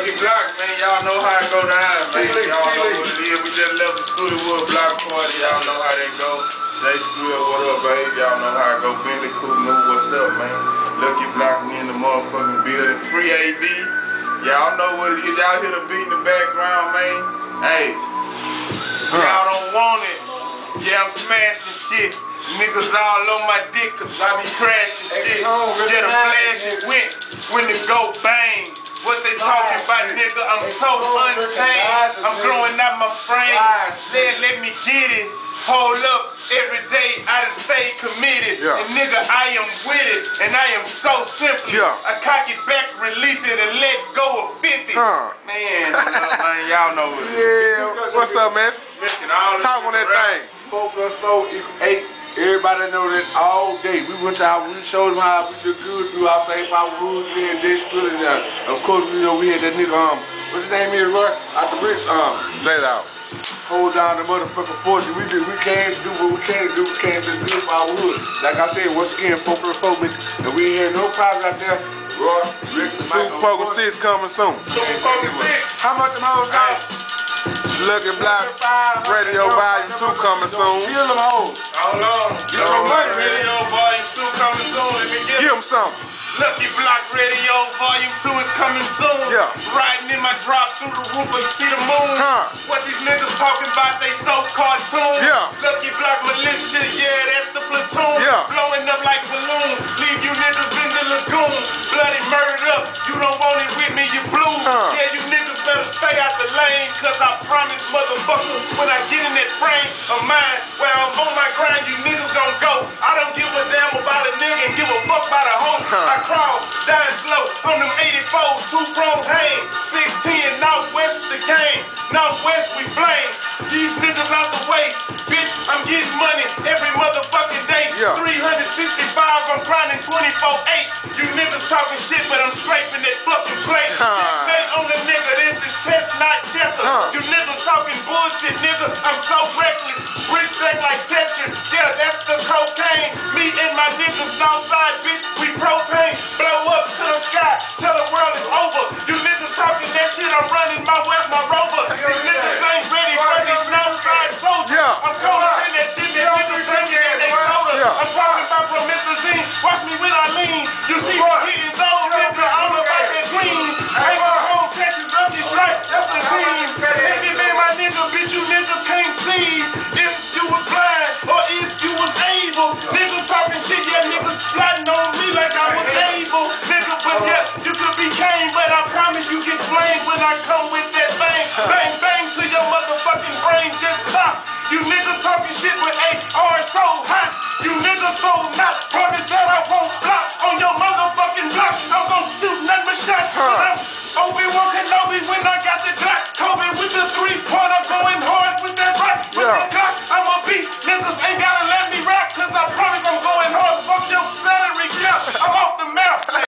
Lucky Block, man, y'all know how it go down, man. Y'all know what it is. We just left the Scooterwood Block party. Y'all know how that go. Jay Skrill, what up, baby? Y'all know how it go. Bentley Cool, what's up, man? Lucky Block, we in the motherfucking building. Free AD. Y'all know what it is. Y'all hear the beat in the background, man. Hey, y'all don't want it. Yeah, I'm smashing shit. Niggas all on my dick cause I be crashing shit. Yeah, the flash it went when the go bang. What they talking about, nigga? I'm so untamed. I'm growing out my frame. Let me get it. Hold up, every day I done stay committed. And nigga, I am with it. And I am so simple. I cock it back, release it, and let go of 50. Man, y'all know it. Yeah, what's up, man? Talk on that thing. 4 + 4 = 8. Everybody know that all day. We went out, we showed them how we did good, do our thing, our rules, we had this good, and of course, you know, we had that nigga, what's his name is, Roy? Out the bricks, J-Dog. Hold down the motherfucking fortune. We can't do what we can't do, we can't just do our wood. Like I said, once again, 4 + 4, and we ain't had no problems out there. Roy, Rick, Super Poker 6 coming soon. Super Poker 6. How much them hoes cost? Lucky Block Radio Volume 2 coming soon. Give them hoes. Hold on. Radio Volume 2 coming soon. Let me give them something. Lucky Block Radio Volume 2 is coming soon. Riding in my drop through the roof and see the moon. What these niggas talking about, they so cartoon. Lucky Block militia, yeah, that's the platoon. Blowing up like balloons, leave you niggas in the lagoon. Bloody murdered up, you don't want it with me, you blue. Yeah, you niggas better stay out the lane, cause I promise motherfuckers, when I get in that frame of mine, where I'm on my grind, you niggas gon' go. I don't give a damn about a nigga and give a fuck about a hoe. I crawl, dying slow, on them 84s, 2 grown hang, 610, Northwest the game, Northwest we flame. These niggas out the way, bitch, I'm getting money every motherfucking day. 365, I'm grinding 24/8. You niggas talking shit, but I'm scraping that fucking plate. Say on the nigga, this is chestnut checker. You niggas talking bullshit, nigga, I'm so reckless. Bricks stack like Tetris, yeah, that's the cocaine. Me and my niggas outside, bitch, we propane. Blow up to the sky, tell the world it's over. You niggas talking that shit, I'm running my West, my Rover. These niggas ain't ready for these Northside soldiers. I'm colder than that shit, these niggas drinking and they colder. I'm talking about promethazine, watch me when I lean. You see me hitting those nigga, all about that green. Ain't my home, Texas, lucky strike, that's the team. Maybe man, my nigga, bitch, you niggas can't see. If you was blind, or if you was able. Niggas talking shit, yeah, niggas plotting on me like I was able. Nigga, but yeah, you could be Kane, but I promise you get slain when I come with that bang. Bang, bang to your motherfucking brain, just stop. You niggas talking shit with AR so hot. You niggas so not. Promise that I won't block on your motherfucking block. I'm gonna shoot nothing but shots. Obi-Wan Kenobi when I got the Glock. Kobe with the 3-point.